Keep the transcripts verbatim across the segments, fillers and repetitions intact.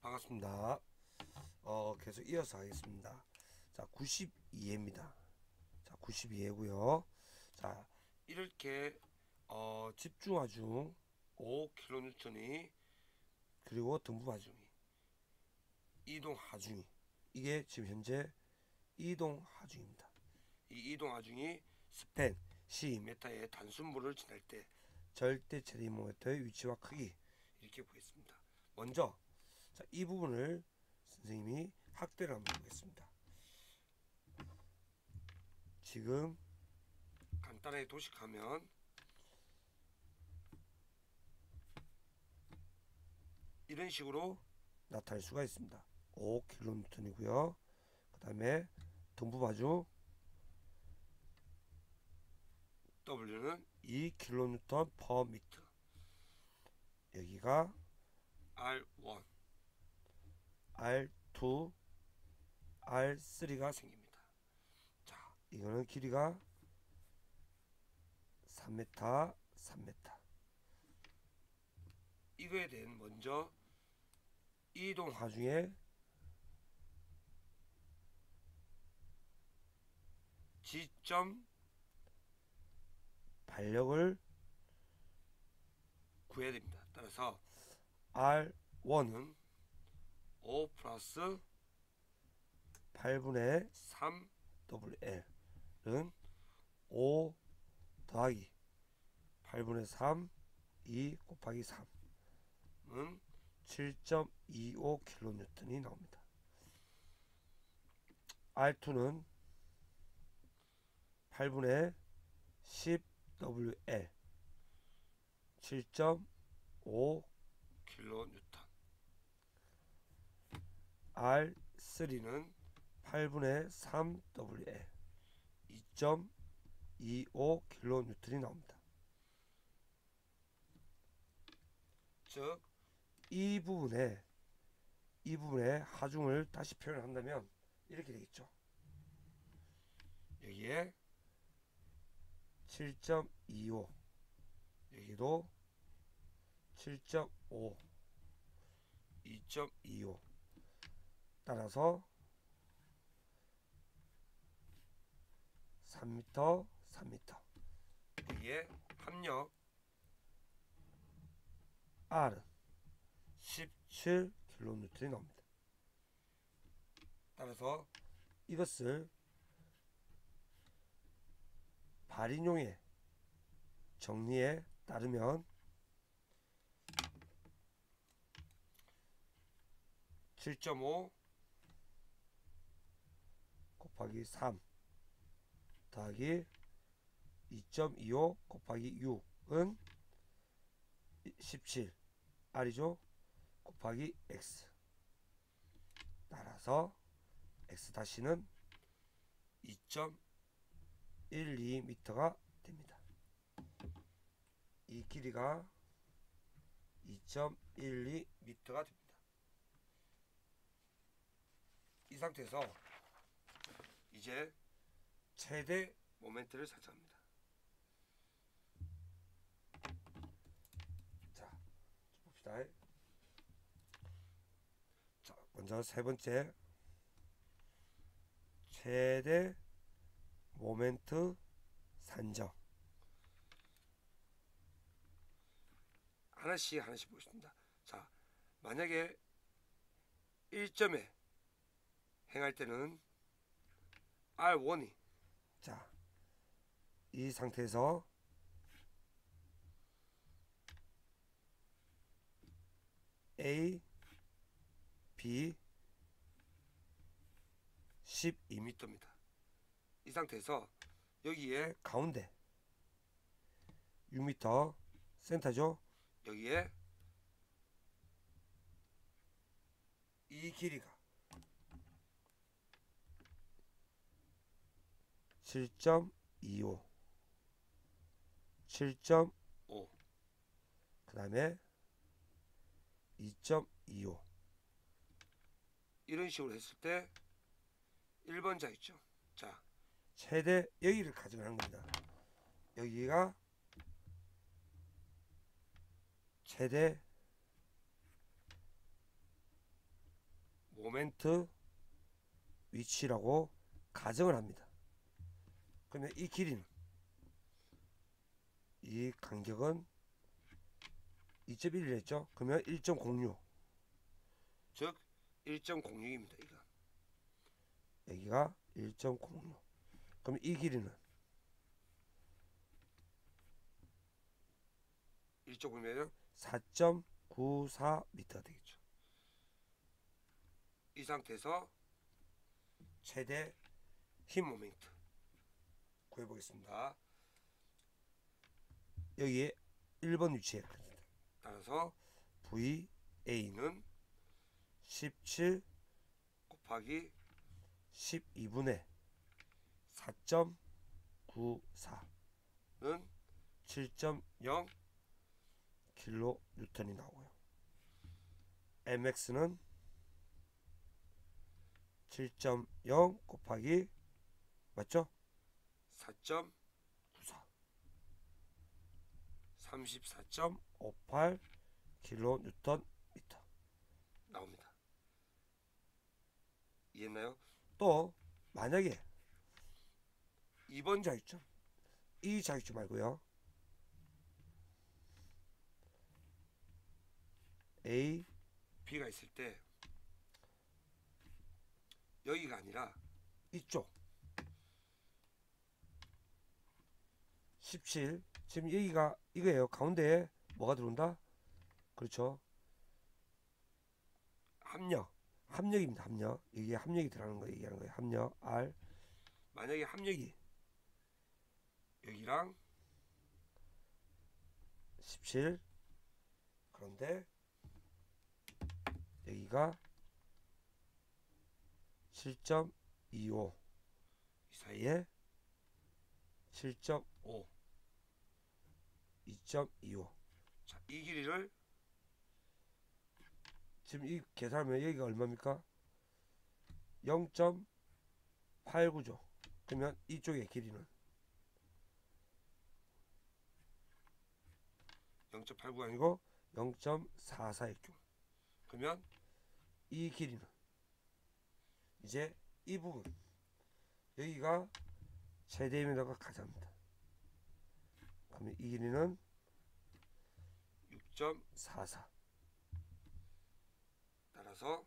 반갑습니다. 어, 계속 이어서 하겠습니다. 자, 구십이 회입니다. 자, 구십이 회고요. 자, 이렇게 어, 집중하중 오 킬로니우턴이 그리고 등부하중이 이동하중이 이게 지금 현재 이동하중입니다. 이 이동하중이 스팬 십 미터의 단순물을 지날 때 절대 최대 모멘트의 위치와 크기 이렇게 보겠습니다. 먼저 자, 이 부분을 선생님이 확대를 한번 해보겠습니다. 지금 간단하게 도식하면 이런 식으로 나타낼 수가 있습니다. 오 킬로니우턴이고요. 그 다음에 등부바중 W는 이 킬로니우턴 퍼 미터. 여기가 알 원, 알 투, 알 쓰리가 생깁니다. 자, 이거는 길이가 삼 미터, 삼 미터. 이거에 대한 먼저 이동하중의 지점 발력을 구해야 됩니다. 따라서 알 원은 오 플러스 팔분의 삼 더블유 엘은 오 더하기 팔분의 삼 이 곱하기 삼은 칠 점 이오 킬로니우턴이 나옵니다. 알 투는 팔분의 십 더블유 엘 칠 점 오 킬로니우턴. 알 쓰리는 팔분의 삼 더블유 엘 이 점 이오 킬로니우턴이 나옵니다. 즉 이 부분에 이 부분에 하중을 다시 표현한다면 이렇게 되겠죠. 여기에 칠 점 이오, 여기도 칠 점 오, 이 점 이오. 따라서 삼 미터, 삼 미터. 여기에 합력 R은 십칠 킬로니우턴이 나옵니다. 따라서 이것을 발인용의 정리에 따르면 칠 점 오 곱하기 삼 더하기 이 점 이오 곱하기 육은 십칠 R이죠. 곱하기 X. 따라서 X 다시는 이 점 일이 미터가 됩니다. 이 길이가 이 점 일이 미터가 됩니다. 이 상태에서 이제 최대 모멘트를 설정합니다. 자, 봅시다. 자, 먼저 세 번째 최대 모멘트 산정. 하나씩 하나씩 보겠습니다. 자, 만약에 일 점에 행할 때는 알 원이 자, 이 상태에서 A, B 십이 미터입니다. 이 상태에서 여기에 가운데 육 미터 센터죠. 여기에 이 길이가 칠 점 이오, 칠 점 오, 그 다음에 이 점 이오. 이런 식으로 했을 때 일 번자 있죠. 자, 최대 여기를 가져가는 겁니다. 여기가 최대 모멘트 위치라고 가정을 합니다. 그러면 이 길이는, 이 간격은 이 점 일을 했죠. 그러면 일 점 공육, 즉 일 점 공육입니다. 이거 여기가 일 점 공육. 그럼 이 길이는 일 점 공육이면 사 점 구사 미터가 되겠죠. 이 상태에서 최대 힘 모멘트 구해보겠습니다. 여기에 일 번 위치에 따라서 브이에이는 십칠 곱하기 십이분의 사 점 구사는 칠 점 영 킬로뉴턴이 나오고요. 엠엑스는 칠 점 영 곱하기 맞죠? 사 점 구사 삼십사 점 오팔 킬로뉴턴 미터 나옵니다. 이해했나요? 또 만약에 이 번 자유점, 이 자유점 말고요, A, B가 있을 때 여기가 아니라 이쪽 십칠, 지금 여기가 이거예요. 가운데에 뭐가 들어온다? 그렇죠. 합력, 합력입니다. 합력. 이게 합력이 들어가는 거 얘기하는 거예요. 합력 R. 만약에 합력이 여기랑 십칠, 그런데 여기가 칠 점 이오, 이 사이에 칠 점 오, 이 점 이오. 자, 이 길이를 지금 이 계산하면 여기가 얼마입니까? 영 점 팔구죠. 그러면 이쪽의 길이는 영 점 팔구가 아니고 영 점 사사일 경우, 그러면 이 길이는 이제 이 부분, 여기가 최대미터가 가장입니다. 그러면 이 길이는 육 점 사사. 따라서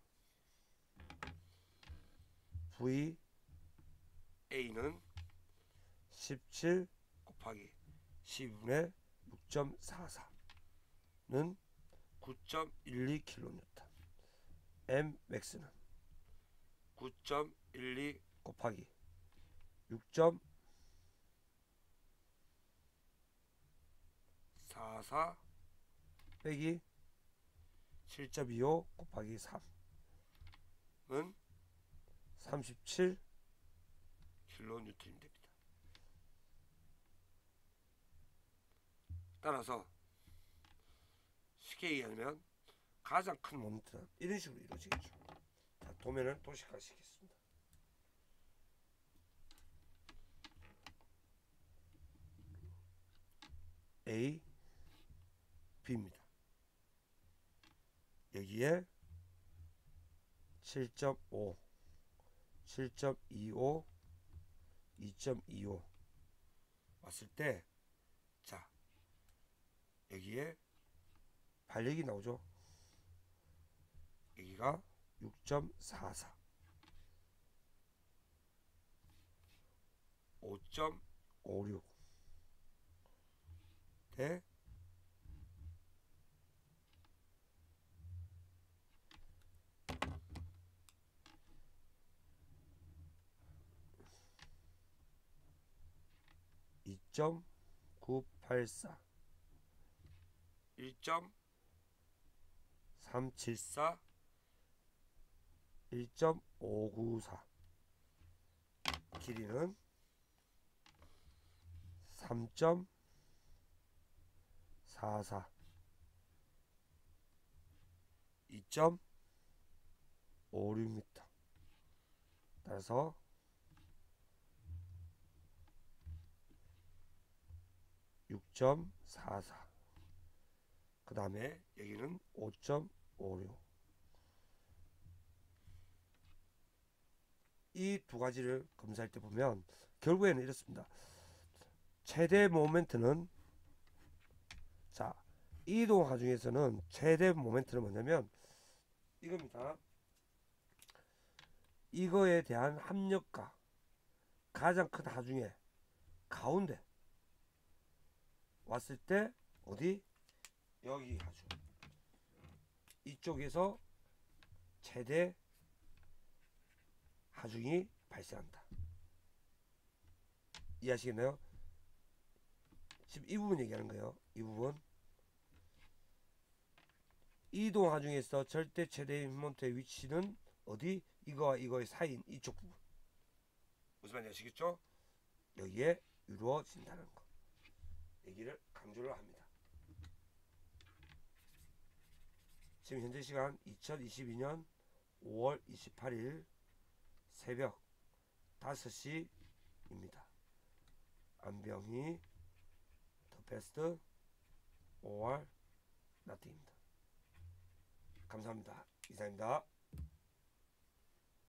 브이에이는 십칠 곱하기 십분의 육 점 사사는 구 점 일이 킬로뉴턴, Mmax는 구 점 일이 곱하기 육 점 사사 빼기 칠 점 이오 곱하기 삼은 삼십칠 킬로뉴턴이 됩니다. 따라서 쉽게 얘기하면 가장 큰 모멘트는 이런 식으로 이루어지겠죠. 자, 도면을 도식화시키겠습니다. A, B입니다. 여기에 칠 점 오, 칠 점 이오, 이 점 이오 왔을 때, 자, 여기에 반력이 나오죠. 여기가 육 점 사사, 오 점 오육 대 이 점 구팔사, 일 점 삼칠사, 일 점 오구사. 길이는 삼 점 사사, 이 점 오육 미터. 따라서 육 점 사사, 그 다음에 여기는 오 점 오육. 이 두 가지를 검사할 때 보면 결국에는 이렇습니다. 최대 모멘트는, 자, 이동 하중에서는 최대 모멘트는 뭐냐면 이겁니다. 이거에 대한 합력가, 가장 큰 하중에 가운데 왔을 때 어디? 여기 하중. 이쪽에서 최대 하중이 발생한다. 이해하시겠나요? 지금 이 부분 얘기하는 거예요. 이 부분. 이동 하중에서 절대 최대 모멘트의 위치는 어디? 이거와 이거의 사이인 이쪽 부분. 무슨 말인지 아시겠죠? 여기에 이루어진다는 거. 얘기를 강조를 합니다. 지금 현재 시간 이천이십이 년 오월 이십팔일 새벽 다섯 시입니다. 안병희 더 베스트 or nothing입니다. 감사합니다. 이상입니다.